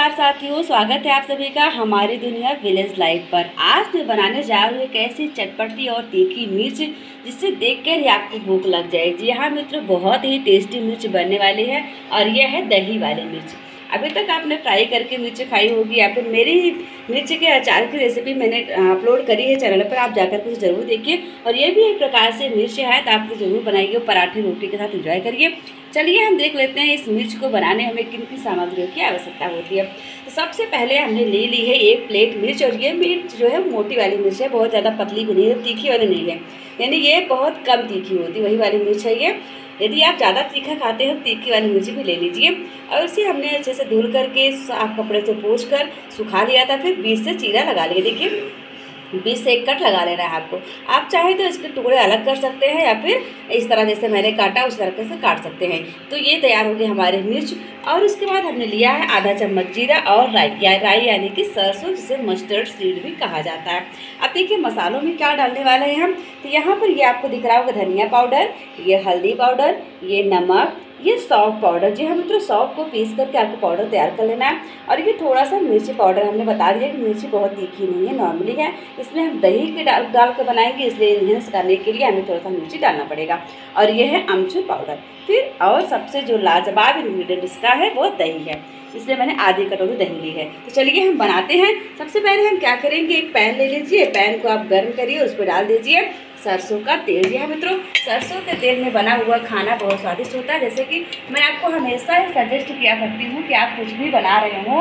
नमस्कार साथियों, स्वागत है आप सभी का हमारी दुनिया विलेज लाइफ पर। आज मैं बनाने जा रही हूँ एक ऐसी चटपटी और तीखी मिर्च जिससे देखकर ही आपको भूख लग जाए। जी हाँ मित्रों, बहुत ही टेस्टी मिर्च बनने वाली है और यह है दही वाली मिर्च। अभी तक आपने फ्राई करके मिर्च खाई होगी या फिर मेरी मिर्च के अचार की रेसिपी मैंने अपलोड करी है चैनल पर, आप जाकर के ज़रूर देखिए। और ये भी एक प्रकार से मिर्च है तो आप ज़रूर बनाइए, पराठे रोटी के साथ एंजॉय करिए। चलिए हम देख लेते हैं इस मिर्च को बनाने हमें किन किन सामग्रियों की आवश्यकता होती है। तो सबसे पहले हमने ले ली है 1 प्लेट मिर्च, और ये मिर्च जो है मोटी वाली मिर्च है, बहुत ज़्यादा पतली भी नहीं है, तीखी वाली नहीं है, यानी ये बहुत कम तीखी होती वही वाली मिर्च है ये। यदि आप ज़्यादा तीखा खाते हैं तीखी वाली मिर्ची भी ले लीजिए। और इसे हमने अच्छे से धुल करके साफ कपड़े से पोंछ कर सुखा लिया था, फिर बीच से चीरा लगा लिया। देखिए बीच से एक कट लगा लेना है आपको। आप चाहें तो इसके टुकड़े अलग कर सकते हैं या फिर इस तरह जैसे मैंने काटा उस तरीके से काट सकते हैं। तो ये तैयार हो गई हमारी मिर्च। और उसके बाद हमने लिया है आधा चम्मच जीरा और राई यानी कि सरसों, जिसे मस्टर्ड सीड भी कहा जाता है। अब देखिए मसालों में क्या डालने वाले हैं हम। तो यहाँ पर ये आपको दिख रहा होगा धनिया पाउडर, ये हल्दी पाउडर, ये नमक, ये सौंफ पाउडर। जी हाँ मित्रों, सौंफ को पीस करके आपको पाउडर तैयार कर लेना है। और ये थोड़ा सा मिर्ची पाउडर, हमने बता दिया कि मिर्ची बहुत तीखी नहीं है, नॉर्मली है, इसलिए हम दही के डाल कर बनाएंगे, इसलिए इन्हेंस करने के लिए हमें थोड़ा सा मिर्ची डालना पड़ेगा। और ये है अमचूर पाउडर। फिर और सबसे जो लाजवाब इंग्रेडिएंट इसका है वो दही है, इसलिए मैंने आधी कटोरी दही ली है। तो चलिए हम बनाते हैं। सबसे पहले हम क्या करेंगे, एक पैन ले लीजिए, पैन को आप गर्म करिए, उस पर डाल दीजिए सरसों का तेल। जी हाँ मित्रों, सरसों के तेल में बना हुआ खाना बहुत स्वादिष्ट होता है। जैसे कि मैं आपको हमेशा ही सजेस्ट किया करती हूँ कि आप कुछ भी बना रहे हो,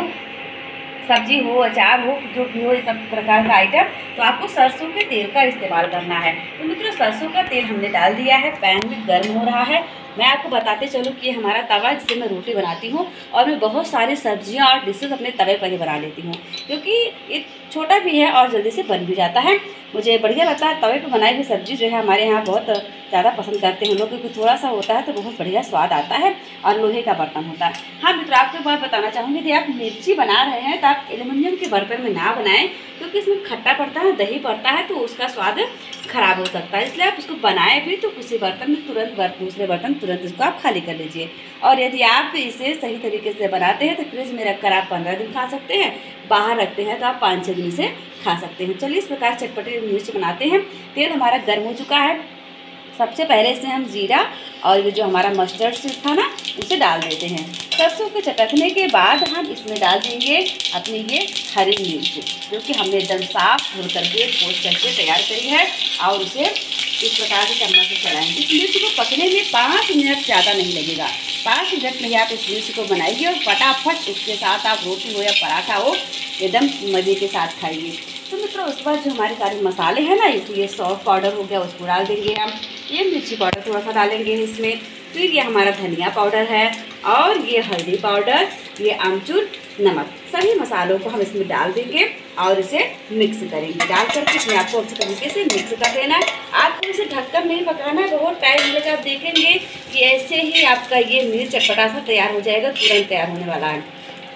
सब्जी हो, अचार हो, जो भी हो, ये सब प्रकार का आइटम, तो आपको सरसों के तेल का इस्तेमाल करना है। तो मित्रों सरसों का तेल हमने डाल दिया है, पैन में गर्म हो रहा है। मैं आपको बताते चलूँ कि ये हमारा तवा जिससे मैं रोटी बनाती हूँ, और मैं बहुत सारी सब्जियाँ और डिशेज अपने तवे पर ही बना लेती हूँ, क्योंकि ये छोटा भी है और जल्दी से बन भी जाता है। मुझे बढ़िया लगता है तवे पर बनाई हुई सब्ज़ी जो है, हमारे यहाँ बहुत ज़्यादा पसंद करते हैं लोग, क्योंकि थोड़ा सा होता है तो बहुत बढ़िया स्वाद आता है, और लोहे का बर्तन होता है। हाँ मित्रों, आपको बात बताना चाहूँगी, यदि आप मिर्ची बना रहे हैं तो आप एल्युमिनियम के बर्तन में ना बनाएं, क्योंकि इसमें खट्टा पड़ता है, दही पड़ता है, तो उसका स्वाद खराब हो सकता है। इसलिए आप उसको बनाएं भी तो किसी बर्तन में तुरंत दूसरे बर्तन तुरंत इसको आप खाली कर लीजिए। और यदि आप इसे सही तरीके से बनाते हैं तो फ्रिज में रखकर आप 15 दिन खा सकते हैं, बाहर रखते हैं तो आप 5-6 दिन से खा सकते हैं। चलिए इस प्रकार चटपटी मिर्च बनाते हैं। तेल हमारा गर्म हो चुका है। सबसे पहले इसमें हम जीरा और ये जो हमारा मस्टर्ड सीड था ना, उसे डाल देते हैं। सरसों के चटकने के बाद हम इसमें डाल देंगे अपनी ये हरी मिर्च, जो कि हमने एकदम साफ धुल करके पोंछ करके तैयार करी है, और उसे इस प्रकार से चम्मच से चलाएंगे। इस मिर्च को पकने में 5 मिनट ज़्यादा नहीं लगेगा। 5 मिनट में आप इस मिर्च को बनाइए और फटाफट उसके साथ आप रोटी हो या पराठा हो, एकदम मज़े के साथ खाइए। तो मित्रों उसके बाद जो हमारे सारे मसाले हैं ना, इसलिए सौंफ पाउडर हो गया, उसको डाल देंगे हम। ये मिर्ची पाउडर थोड़ा सा डालेंगे इसमें। फिर ये हमारा धनिया पाउडर है, और ये हल्दी पाउडर, ये आमचूर, नमक, सभी मसालों को हम इसमें डाल देंगे और इसे मिक्स करेंगे। डाल करके इसमें आपको अच्छे तरीके से मिक्स कर देना है। आपको इसे ढककर नहीं पकाना है, बहुत टाइम लगेगा। आप देखेंगे कि ऐसे ही आपका ये मिर्च चटपटा सा तैयार हो जाएगा, तुरंत तैयार होने वाला है।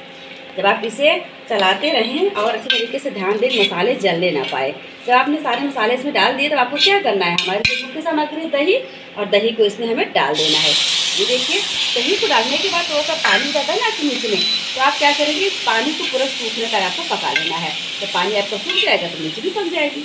जब आप इसे चलाते रहें और अच्छे तरीके से ध्यान दें मसाले जलने ना पाए। जब आपने सारे मसाले इसमें डाल दिए तो आपको क्या करना है, हमारी जो मुख्य सामग्री दही, और दही को इसमें हमें डाल देना है। ये देखिए दही को डालने के बाद थोड़ा सा पानी जाता है ना आपकी मिर्च में, तो आप क्या करेंगे, इस पानी को पूरा सूखने तक आपको पका लेना है। तो पानी आपका सूख जाएगा तो मिर्च भी पक जाएगी।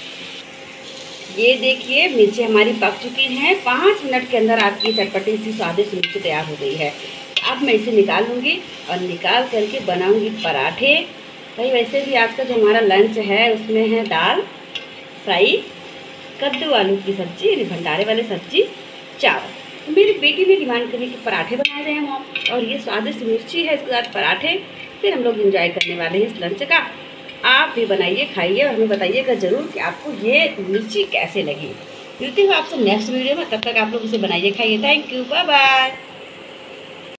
ये देखिए मिर्ची हमारी पक चुकी हैं। 5 मिनट के अंदर आपकी चटपटी सी स्वादिष्ट मिर्ची तैयार हो गई है। अब मैं इसे निकाल लूँगी और निकाल करके बनाऊँगी पराठे। भाई वैसे भी आज का जो हमारा लंच है उसमें है दाल फ्राई, कद्दू आलू की सब्ज़ी यानी भंडारे वाली सब्ज़ी, चावल। तो मेरी बेटी ने डिमांड करी कि पराठे बनाए जाएँ मॉम, और ये स्वादिष्ट मिर्ची है, इसके साथ पराठे। फिर हम लोग इंजॉय करने वाले हैं इस लंच का। आप भी बनाइए, खाइए, और हमें बताइएगा ज़रूर कि आपको ये मिर्ची कैसे लगी। मिलती हूँ आपसे नेक्स्ट वीडियो में, तब तक आप लोग इसे बनाइए, खाइए। Thank you, bye bye.